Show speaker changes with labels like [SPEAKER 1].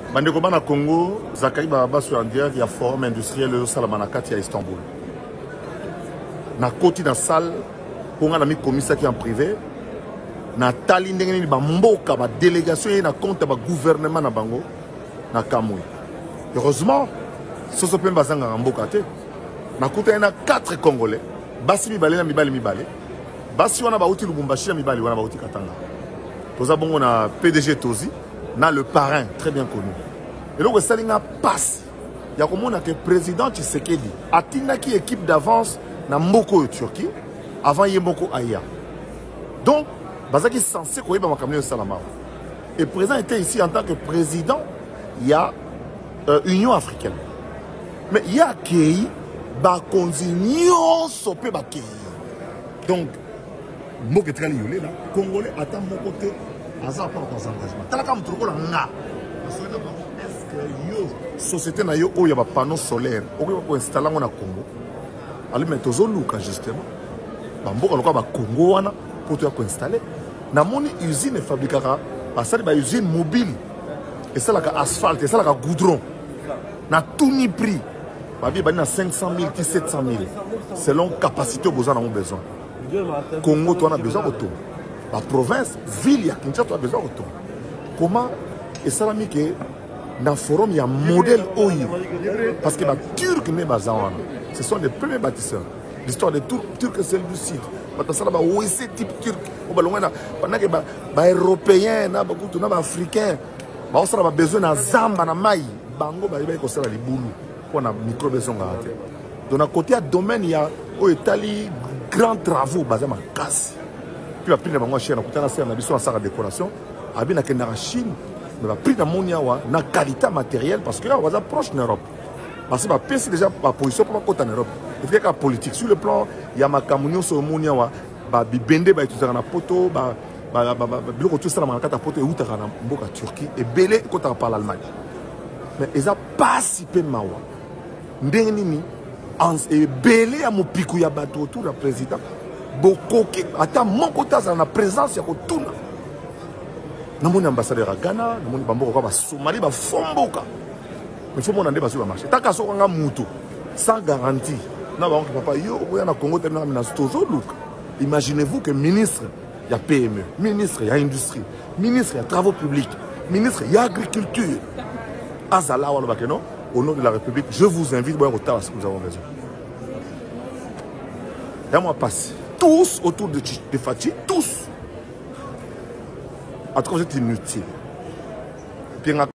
[SPEAKER 1] Bandeko bana Congo, Zakari Baba sur un direct, il y a forum industriel au Salamanakati à Istanbul. Na côté dans salle, on a un ami commissaire qui est en privé. Na tali ndenge ni ba mboka ba délégation et na compte ba gouvernement na bango na Kamui. Heureusement, soso pe bazanga na mboka te. Na kuta na 4 Congolais. Basi mibale na mibale mibale. Basi wana ba uti Lubumbashi na mibale wana ba uti Katanga. Toza bongo na PDG Tozi. Na le parrain, très bien connu. Et donc, ça a passe. Il y a comme on a que le président Tshisekedi a une équipe d'avance dans Mboko de Turquie avant Yemboko Aya. Donc, Bazaki est censé qu'on ait un camion de Salama. Et le président était ici en tant que président, il y a Union africaine. Mais il y a Kéi, Bakonzinio Sopé Bakéi. Donc, Mboko est très lié là. Congolais attend mon côté. Azar pas dans engagement. Tala comme trop la nga. Est-ce que yo société na yo y a pas panneau solaire. On peut installer en Congo. Ali mettre zo luka justement. Ba mboka loka ba Congo wana pour te installer. Na moni usine fabriquera parce que ba usine mobile. Et ça la asphalte, et ça la goudron. Na tout ni prix. Ba bi ba na 500 000 700 000 selon capacité besoin na besoin. Congo toi on a besoin de tout. La province, ville, il y a Kinshasa, tu as besoin de tout. Comment? Et ça, dans le forum, il y a un modèle OI. Parce que les Turcs, ce sont les premiers bâtisseurs. L'histoire des Turcs, c'est celle du site. Parce que c'est type turc. Pendant que les Européens, les Africains, ils ont besoin de Zamba, de Maï. Bango, ils ont besoin de boulot. Pour la micro-besoin. Donc, à côté du domaine, il y a des grands travaux basés sur la casse. Puis après, on a fait une décoration. On a fait une Chine. On a pris une qualité matérielle parce que là, on va proche de l'Europe. Parce que c'est déjà la position pour la en Europe. Il faut que la politique. Sur le plan, il y a ma camunion sur le monde. Il y a des bendés qui sont dans la poto. Il y a des gens qui sont dans la poto et en Turquie. Et belé quand on parle l'Allemagne. Mais ils n'ont pas si peu de mawa. Et belé à mon picou, il y a bateau autour du président. Bokoke, attends, mon côté, dans la présence, il y a tout. Namoni ambassadeur à Ghana, namoni bamboko ba Somalie ba fomboka. Mais faut mon ande ba sur le marché. Taka so nga mutu sans garantie. Na ba onki papa yo oya na Congo tena na stozo look. Imaginez-vous que ministre il y a PME, ministre il y a industrie, ministre il y a travaux publics, ministre il y a agriculture. Azala wala bakeno au nom de la République, je vous invite à retard à ce que nous avons besoin. Et moi passe tous autour de Fati, tous. À trop, c'est inutile. Puis,